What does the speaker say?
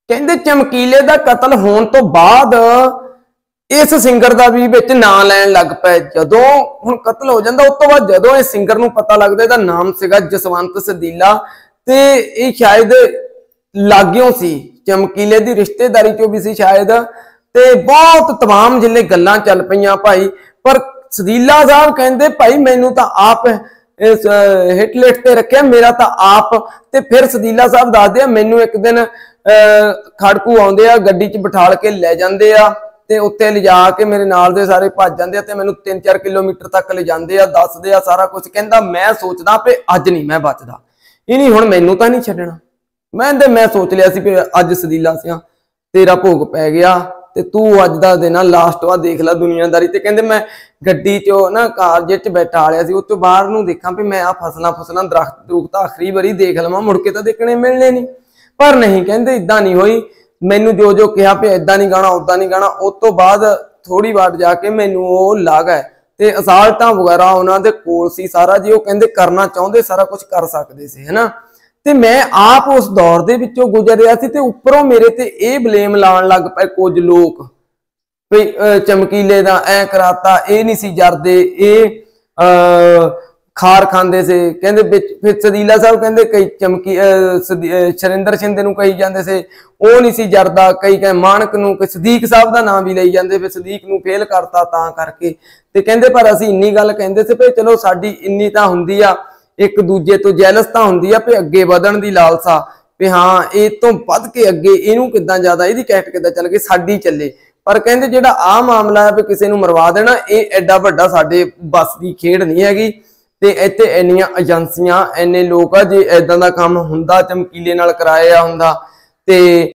कहते चमकीले का कतल होने तो बाद इस सिंगर का भी विच नाम लैन लग पे। जदों हुण कतल हो जाता उस तो बाद जदों इस सिंगर नूं पता लगदा इहदा नाम सीगा जसवंत सदीला ते ये शायद लाग्यों सी चमकीले की रिश्तेदारी चों भी सी शायद। ते बहुत तमाम जिले गल्लां चल पईयां भाई। पर सदीला साहब कहंदे भाई मैनू तां आप इस हिट लिस्ट ते रखे मेरा तां आप। ते फिर सदीला साहब दसदे मैनू एक दिन खड़कू आउंदे आ गड्डी च बिठाल के लै जांदे आ ते उत्ते लिजा के मेरे नाल दे सारे भज जांदे आ ते मैनू 3-4 किलोमीटर तक ले जांदे आ दसदे आ सारा कुछ। कहंदा मैं सोचदा पे अज नहीं मैं बचदा इन्हीं हुण मैनू तां नहीं छड्डना। मैं सोच लिया सी भी अज सदीला सिया तेरा भोग पै गया ते तू अज दा दिन लास्ट वा देख ला दुनियादारी। ते कहंदे मैं गड्डी चो ना कार जिह च बैठा लिया सी उस तो बाहर नूं देखा भी मैं आ फसलां दरख्त दुरख्त आखिरी बारी देख लवां मुड़ के तां देखने मिलने नहीं। पर नहीं कहंदे इदां नहीं होई मैनू जो जो कहा भी इदां नहीं गाना उदां नहीं गाना। उस तो बाद थोड़ी वाट जाके मैनू वो लग है ते असाल्टां वगैरह उन्हां दे कोल सी सारा जी। वो कहंदे करना चाहुंदे सारा कुछ कर सकदे सी है ना। ते मैं आप उस दौर दे विचों गुजर रहा सी ते उपरों मेरे ते ये ब्लेम लाउण लग पए कुछ लोग भी चमकीले दा ऐ कराता ये नहीं सी जरदे ये खार खांदे से। कहंदे फिर सदीला साहब कहंदे कई चमकी शरिंदर शिंदे नूं कही जांदे से वो नहीं सी जरदा। कई कह मानक नूं सदीक साहब दा नाम भी लई जांदे फिर सदीक नूं फेल करता तां करके। ते कहंदे पर असीं इन्नी गल कहंदे से भी चलो साडी इन्नी तां हुंदी आ एक दूजे तो जैलस तां हुंदी आ भी अगे वधण दी लालसा भी हाँ ये तो वध के अगे इहनूं किदां ज्यादा इहदी कैट किदां चल गई साडी चले। पर कहंदे जिहड़ा आ मामला है भी किसी नूं मरवा देना ये एडा वड्डा साडे बस दी खेड नहीं हैगी। ते इत्थे इन्नियां एजेंसियां इन्ने लोग आ जे इदां दा काम हुंदा चमकीले नाल कराया हुंदा ते